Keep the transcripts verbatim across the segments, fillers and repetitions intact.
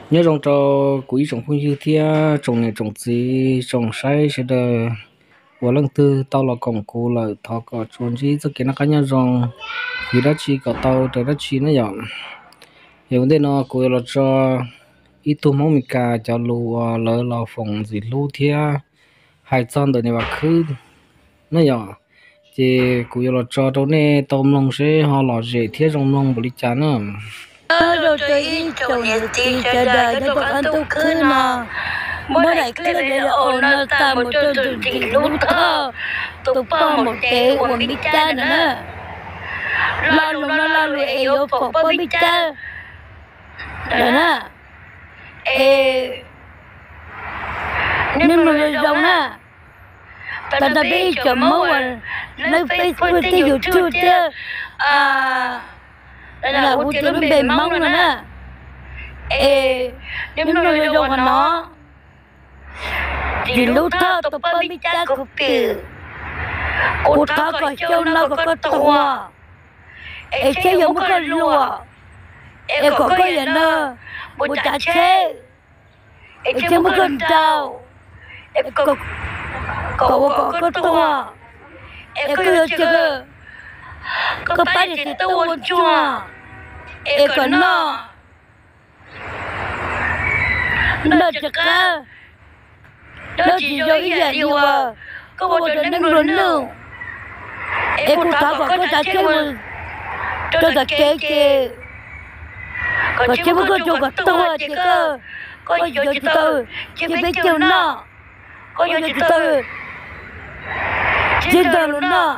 nhớ trong cho quỹ trồng phong dư thia trồng này trồng gì trồng sai sẽ được của lần tư tao là cổng cố là thọ có trồng gì tất cả nó cá nhân rong vì đó chỉ có tao từ đó chỉ nó dọn hiện đây nó cố là cho ít tu mong mình cả cho lúa lỡ lò phòng gì lúa thia hai trăm đời này mà cứ nó dọn thì cố là cho đâu nè tôm lông sẽ họ lò dễ thia trong lông bự chán nữa rồi tôi in trồng nhiệt tình chờ đợi để bọn anh tu khứ mà mới lại cái này là ổn nó ta một trâu trâu chỉ lúc thơ tụ bao một tế của mi cha nữa lo lúc nó lo lụi yếu phổ bao mi cha đó nè ê nên mà người giống nè ta ta biết chấm mẫu lấy Facebook thì YouTube chứ à là u tiêu nó bền mong rồi nè, ê, nếu nó lấy đâu mà nó, chỉ lúc thơ tụi bao mi cha của bự, cô thơ có châu nó có có tòa, ê chế giống có lúa, ê có có gì nữa, bố cha chế, ê chế một con trâu, ê có có có có tòa, ê có gì chứ có ba thì tôi chua, ê có nó, nó chắc cả, nó chỉ cho ý là điều à, có bao giờ nó lớn đâu, ê cô tháo vào có trả chơi mà, cho trả chơi chơi, có chơi một con chuột có to chứ cơ, có giờ chỉ tôi, chỉ biết chiều nó, có giờ chỉ tôi, chỉ tôi luôn nó.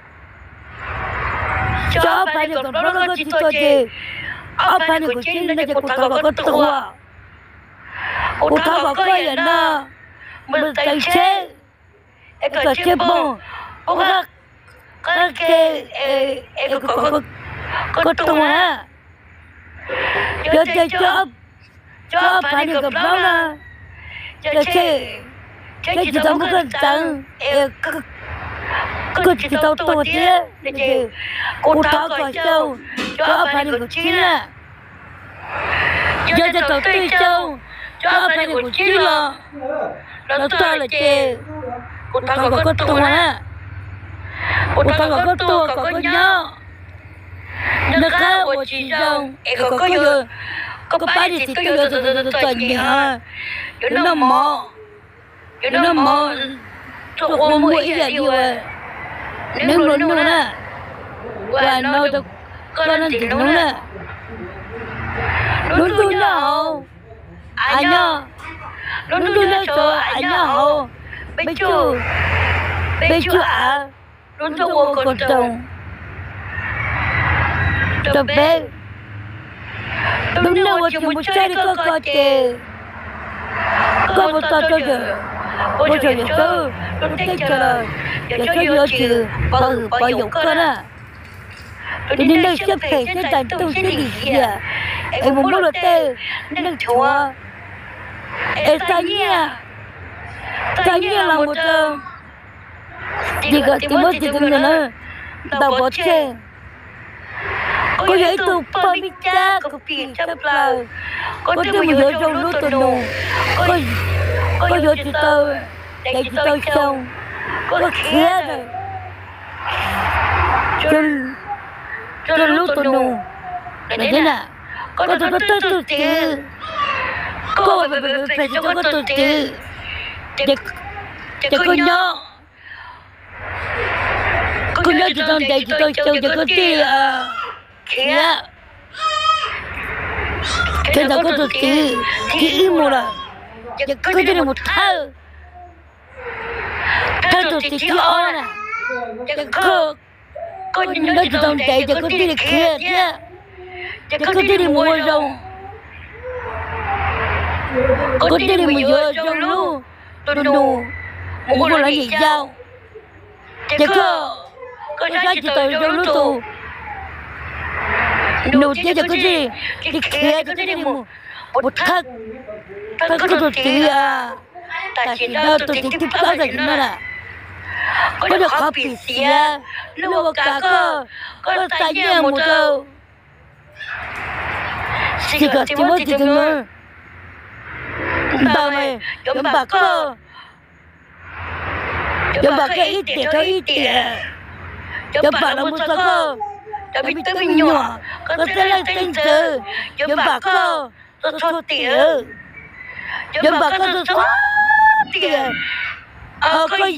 Cho phải được nó có chỉ tôi chứ, ở phải được chỉ nó chỉ có thằng có tua, có thằng có gì nữa, mình tay chế, cái chế bông, có cái cái cái có có có tua á, cho cho cho cho phải được nó là, cho chế, chế chỉ tao có cái trắng, cứ chỉ tao tôi thế, để cô tháo khỏi châu, cho phải được chín à, cho cho tao tươi châu, cho phải được chín là, nó to là chè, cô tháo có có to á, cô tháo có có to có có nhau, nó khác của chị dâu, có có giờ, có có ba thì tôi giờ tôi tôi tôi nhà, nó mò, nó mò, tôi có mũi là nhiều à. Nếu luôn luôn nè, và nó được con nó chỉ luôn nè, luôn luôn nào, anh nhá, luôn luôn nào cho anh nhá, bây chú, bây chú à, luôn cho cô con chồng, cho bé, đúng nào cho một trái có có chè, có một tao cho giờ. Ôi trời ơi, tôi thấy chờ, giờ cho vô trừ, bao bao dụng con à. Tôi đến đây xếp kể cho tàn tôi sẽ đi kìa. Em muốn mua đồ tê, nên đừng chua. Em ta nhia, ta nhia là một tờ. Chỉ có tiếng mất thì từng nữa, tao bỏ chê. Có giấy tù bao mi cha, có phì chấp lờ. Có tiếng một giấy trong lúc tôi nụ. Có có vô chị tôi, để chị tôi xong, có khía rồi, cho cho lúc tôi nụ, để thế nào, có tôi có tôi tôi chứ, có phải phải phải cho có tôi chứ, để để có nhớ, có nhớ chị tôi để chị tôi xong để có gì à, khía, cái đó có tôi chứ, chỉ im một là. Giờ có cái này một thơ, thơ tôi chỉ cho on à, giờ có có những nơi tôi không để giờ có cái này kia chứ, giờ có cái này mua rồng, có cái này mua rồng luôn, tôi nụ, mua là gì sao, giờ có có giá trị tôi rồng luôn tôi, nụ chứ giờ có gì, cái kia có cái này mua một thơ. Tôi có tôi chỉ à, tại chỉ đâu tôi chỉ tiếp tới rồi nữa là, có được khó bị xía, lúc cả có, có tài nhiên một đâu, chỉ có chỉ mới chỉ thôi, bà mày giống bà cơ giống bà cái ít tiền thôi ít tiền giống bà là một sao cơ giống bị tôi mình nhỏ có thể là tinh sự giống bà cơ tôi số tiền giống bà cơ tôi số tiền ờ có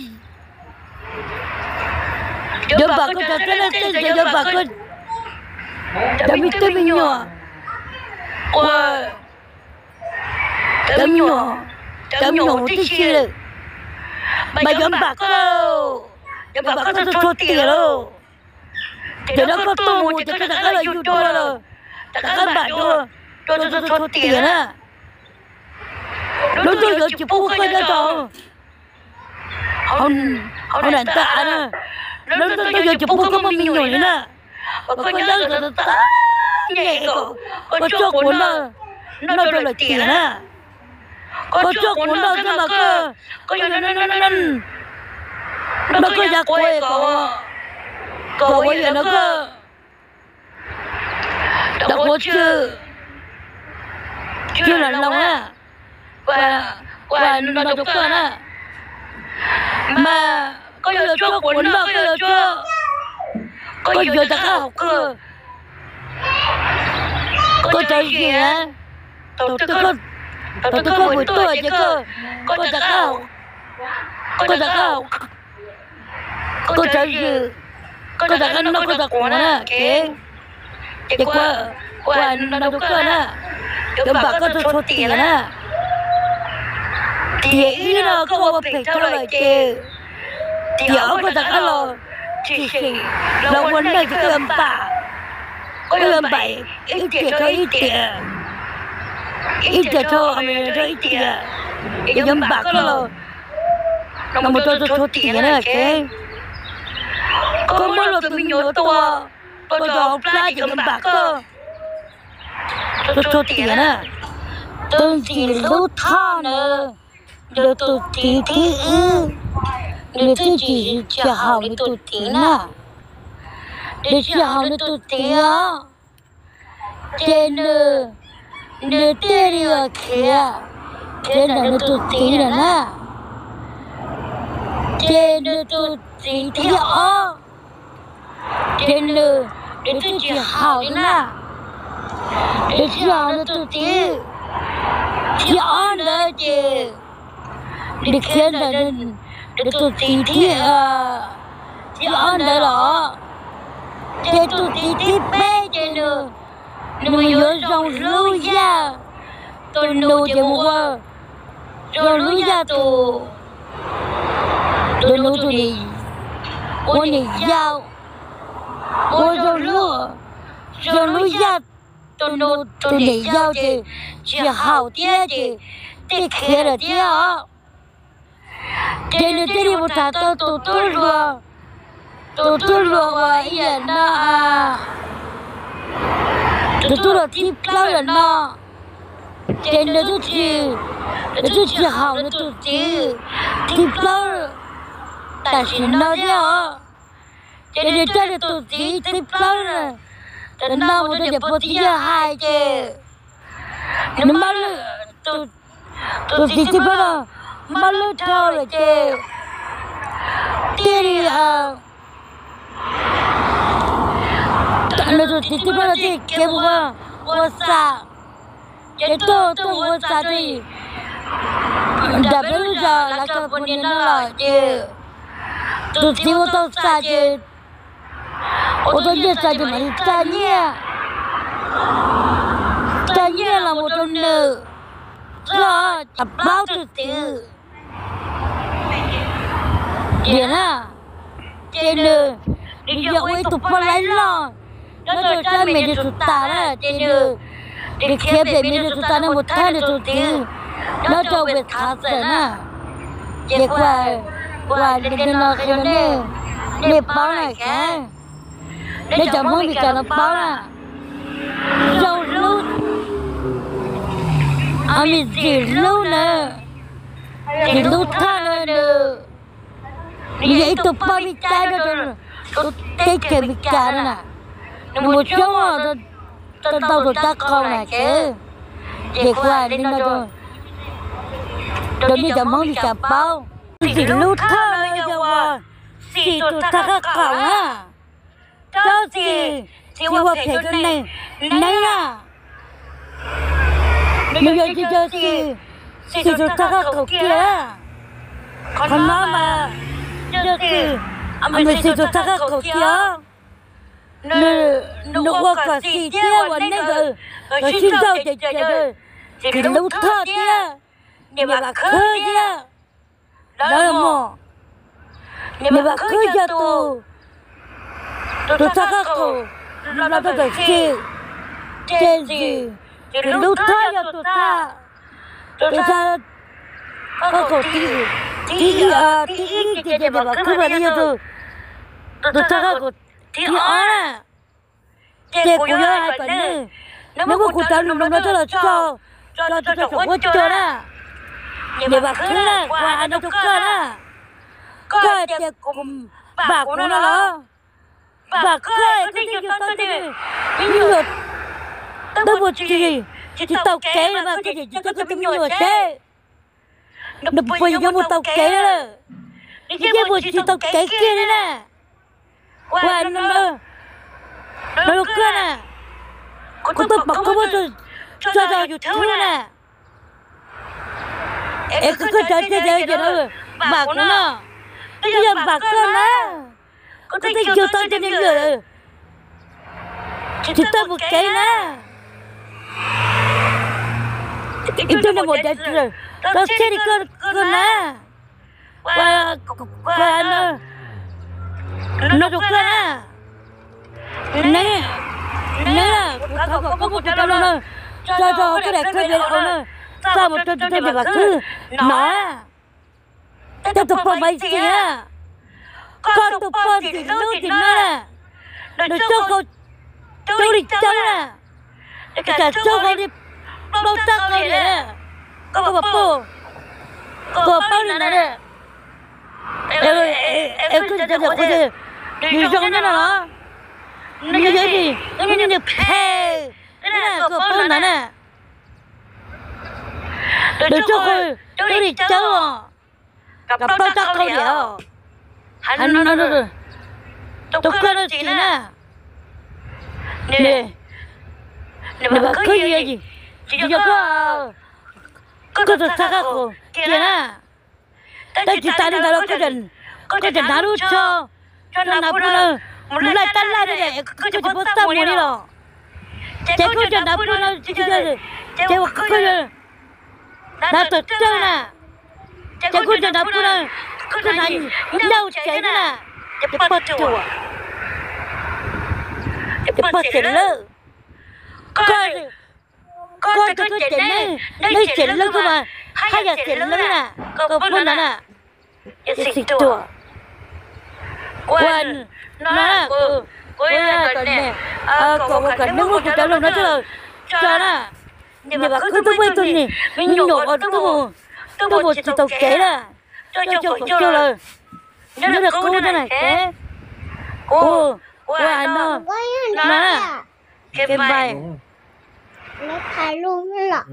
giống bà cơ tôi thể là tinh sự giống bà cơ giống bị tôi mình nhỏ wow giống nhỏ giống nhỏ tí xíu mà giống bà cô giống bà cô tôi số tiền rồi thì nó có tôi một cái cái là yêu tôi rồi tất cả các bạn tôi tôi tôi số tiền á nó tôi giờ chỉ phụ cái đó thôi không không làm tạ nữa nó tôi giờ chỉ phụ cái mà mình nhồi nữa và có nhớ là tạ nhẹ có có cho của nó nó tôi là tiền á có cho của nó thế mà cơ có nó nó nó nó nó có giá quê có có bây giờ nó cơ đâu có chưa chưa là lòng á và và nó đâu cơ á mà có giờ cho của nó có giờ cho có giờ ta học cơ có chơi gì á tôi tôi có tôi tôi có buổi tối chứ cơ có ta học có ta học có chơi gì có ta cái nó có ta của nó kì kì qua qua nó đâu cơ nè cái bà có tôi số tiền nè thì ý nó có một phải cho lại kì thì ở có ta cái lo chỉ chỉ nó muốn này cái âm bà có âm bảy ít tiền cho ít tiền ít tiền cho mình cho ít tiền cái âm bà có lo nó một tôi số tiền nè kì có một lần mình nhớ tôi tôi cho ra cho mình bạc cơ tôi cho tiền à tôi chỉ lúc thao nữa được tôi tí tí ư được tôi chỉ trả hậu được tôi tí nè được trả hậu được tôi tí á trên nữa được tiền đi ở kia trên là được tôi tí nè nè trên được tôi tí tí á trên lư để tôi chỉ hào thế nào để chỉ hào nó tôi tí chỉ ăn đấy chứ để khiến là nên để tôi tí tí à chỉ ăn đấy đó để tôi tí tí bé trên lư nếu mà nhớ dòng lưu ra tôi nấu cho mua dòng lưu ra tôi tôi nấu tôi đi tôi đi giao我就热，就路下都都都得要的，是好点的，得开了点啊。这里这里我查到都都热，都都热我人呐，都都了挺漂亮呐，真的都去，都去好的都去，挺漂亮，但是那点。这里这里都几几包了，这那我这就不提孩子，你妈了都都几几包了，妈了超了这，这里啊，那都几几包了这给我我撒，这都都我撒的，这不是说那个不能了这，都几我都撒的。我都越晒就没干念，干念了我都能，这这包子的，点了，这个你要为都不来了，那就在面就打了，这个你前边面就打那我看的都的，那就为他在那，结果我这个那个呢，你帮来看。để cho mong bị cả nó bao là dầu lâu à mình chỉ lâu nè chỉ lâu tha nè vậy tụi bao bị trái đó rồi tụi tết kể bị trái đó nè một chỗ mà tụi tao tụi ta con này chứ để qua đi nó rồi Đâu đi chả mong đi chả bao. Chỉ lúc thao này cho à. Chỉ tụt ta các cậu á. Cho gì? Chỉ qua thể cho này. Này à. Nếu như chỉ cho gì? Chỉ tụt ta các cậu kia. Còn nó mà. Cho gì? Mình chỉ tụt ta các cậu kia. Nè, nó qua cả gì kiaวันนี้ก็ก็ชิ้นเจ้าเจ๋ๆเลยกินลูกทอดเนี่ยเนี่ยว่าเคยเนี่ยแล้วมั้งเนี่ยว่าเคยจะตัวตัวสักก็แล้วก็สิเจนสิกินลูกทอดyaตัวตาตัวตาก็ก็ที่ที่อ่ะที่ที่เนี่ยว่าเคยว่าเนี่ยตัวตัวสักก็ที่อ่ะเจ๊กูยังไงกันเนี่ยnếu mà cụ ta lúc đó cho là cho cho cho cho cho cho na để bà cứ là qua nó cho cơ na cơ để cùng bà của nó là bà cơ cái gì cho tao đi nhưng mà tao một gì chỉ tao kế mà cái gì cho tao cũng nhiều thế nó bây giờ một tao kế rồi cái một chỉ tao kế kia đấy nè qua nó nó nó cơ nè cô tôi bảo cô cho cho cho YouTube nè em cứ cứ chơi chơi chơi rồi bà của nó bây giờ bà con á cô tôi chưa tôi cho nên rồi chỉ tôi một cái nè em tôi là một cái rồi tôi chơi đi con con nè qua qua nó nó được con à nè nè có có có một cái đâu nữa cho cho cái này cái này đâu nữa sao một cái cái này mà cứ nó tôi tôi bỏ mấy gì á con tôi bỏ gì nữa thì nữa nó cho cô tôi đi chơi nè cái cho cô đi bao tắc cái này có có bao có bao nhiêu này em em cứ cho cho cái gì đi trong đó nó như thế gì như như phê thế này có bao nhiêu nè để cho cô tôi đi chơi à gặp bao tắc cái gì à anh nói rồi tôi cứ nói gì nè nè nè mà cứ gì gì chỉ cho có có tôi thắc mắc cô kia nè tôi chỉ tay đi đâu có chuyện có chuyện nào cho cho nào cũng được muốn lại tan lại đấy cứ chỉ bớt tâm muốn đi rồi chế có chuyện nào cũng được chỉ chơi chế có chuyện nào tôi chơi nè chế có chuyện nào cũng được cứ này nhau chế nè chế bớt chùa chế bớt chế lơ coi coi tôi cái chế này này chế lơ cơ mà hay là chế lơ nè có bốn nè xịt chùa quên nó là cô cô là cái này à cô có cái nước một chút đâu nó cho cho nè nhưng mà cứ tôi quên tôi nè mình nhổ vào tôi một tôi một chỉ tàu kế là cho cho cho cho là nó là cô thế này kế cô cô à nó nó là cái bài nó thay luôn đấy ạ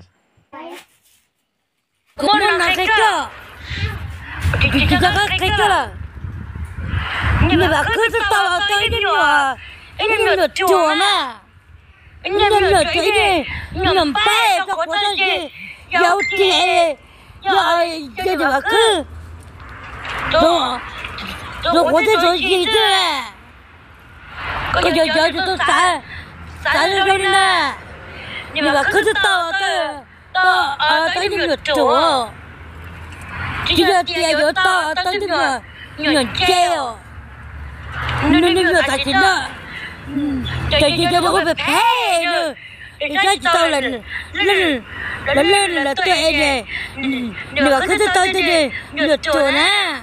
cô nó là cái cơ chỉ chỉ có cái cơ là nhưng mà cứ tôi tao tới đi mà anh em lượt chùa mà anh em lượt cái này nhầm bé cho có cái gì giàu trẻ rồi cho mà cứ rồi rồi có cái rồi gì chứ có giờ giờ cho tôi xả xả ra rồi nè nhưng mà cứ tôi tao tới tao tới đi lượt chùa chỉ là trẻ giờ tao tới đi mà nhường treo nó nó nó tại chính đó chạy chạy chạy có phải phê nữa cái tao là lên lên lên là tệ này được cái tao tao này được chỗ nè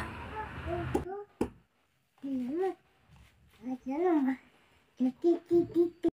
Hãy subscribe cho kênh Ghiền Mì Gõ để không bỏ lỡ những video hấp dẫn.